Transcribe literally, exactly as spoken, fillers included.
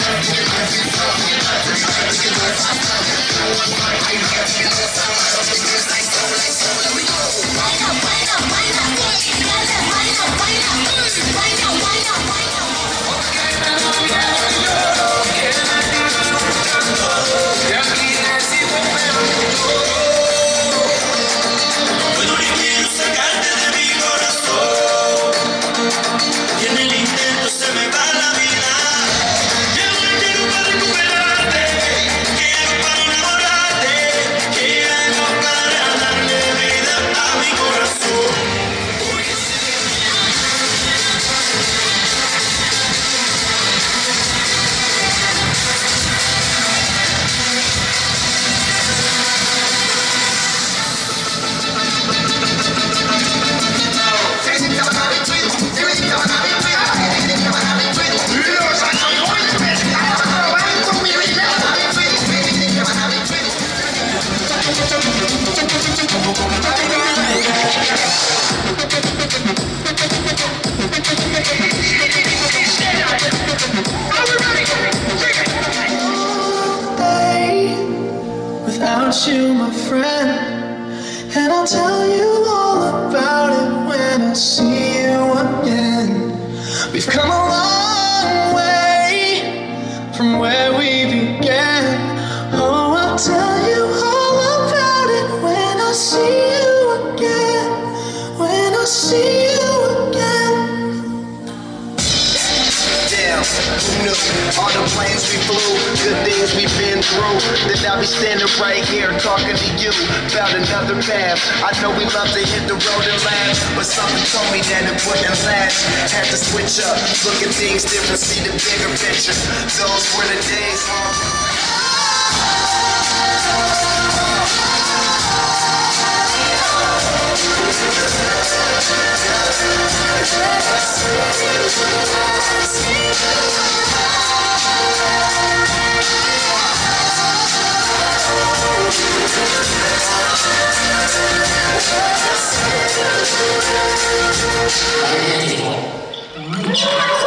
Without you, my friend, and I'll tell you all about it when I see you again. We've come a long way from where we began. Oh, I'll tell you all about it when I see you again. When I see you again. Damn, who knew? All the planes we flew, good things we've been through. Then I'll be standing right here talking to you about another path. I know we love to hit the road and laugh, but something told me that it wouldn't last. Had to switch up, look at things different, see the bigger picture. Those were the days, huh? Hey.